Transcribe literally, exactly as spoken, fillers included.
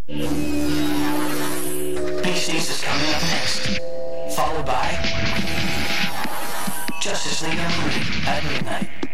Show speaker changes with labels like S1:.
S1: Beasties is coming up next, followed by Justice League Unlimited at midnight.